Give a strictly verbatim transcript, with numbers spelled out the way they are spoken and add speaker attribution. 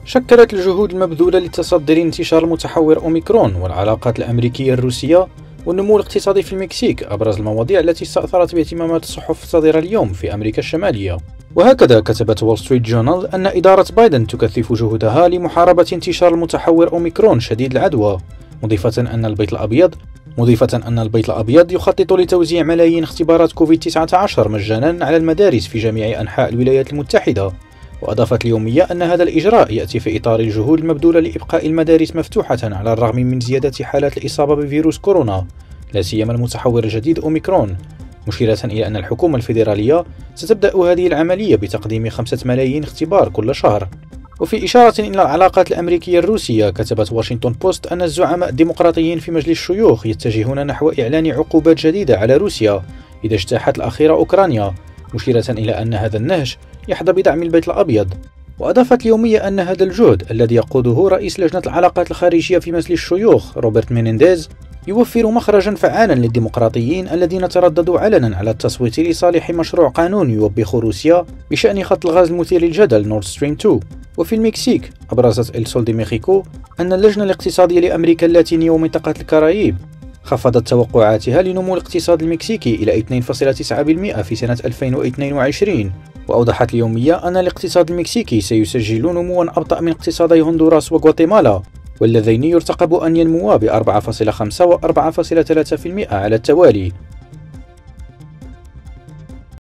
Speaker 1: شكلت الجهود المبذولة للتصدي لانتشار المتحور أوميكرون والعلاقات الأمريكية الروسية والنمو الاقتصادي في المكسيك أبرز المواضيع التي استأثرت باهتمامات الصحف الصادرة اليوم في أمريكا الشمالية. وهكذا كتبت وول ستريت جورنال أن إدارة بايدن تكثف جهودها لمحاربة انتشار المتحور أوميكرون شديد العدوى، مضيفة أن البيت الأبيض مضيفة أن البيت الأبيض يخطط لتوزيع ملايين اختبارات كوفيد تسعة عشر مجانا على المدارس في جميع أنحاء الولايات المتحدة. وأضافت اليومية أن هذا الإجراء يأتي في إطار الجهود المبذولة لإبقاء المدارس مفتوحة على الرغم من زيادة حالات الإصابة بفيروس كورونا، لا سيما المتحور الجديد أوميكرون، مشيرة إلى أن الحكومة الفيدرالية ستبدأ هذه العملية بتقديم خمسة ملايين اختبار كل شهر. وفي إشارة إلى العلاقات الأمريكية الروسية، كتبت واشنطن بوست أن الزعماء الديمقراطيين في مجلس الشيوخ يتجهون نحو إعلان عقوبات جديدة على روسيا إذا اجتاحت الأخيرة أوكرانيا، مشيرة إلى أن هذا النهج يحظى بدعم البيت الأبيض. وأضافت اليومية أن هذا الجهد الذي يقوده رئيس لجنة العلاقات الخارجية في مجلس الشيوخ روبرت مينينديز يوفر مخرجا فعالا للديمقراطيين الذين ترددوا علنا على التصويت لصالح مشروع قانون يوبخ روسيا بشأن خط الغاز المثير للجدل نورد ستريم اثنين. وفي المكسيك أبرزت إل سول دي ميخيكو أن اللجنة الاقتصادية لأمريكا اللاتينية ومنطقة الكارائيب خفضت توقعاتها لنمو الاقتصاد المكسيكي إلى اثنين فاصلة تسعة بالمئة في سنة ألفين واثنين وعشرين. وأوضحت اليومية أن الاقتصاد المكسيكي سيسجل نموا أبطأ من اقتصادي هندوراس وغواتيمالا، واللذين يرتقب أن ينموا ب أربعة فاصلة خمسة و أربعة فاصلة ثلاثة بالمئة على التوالي.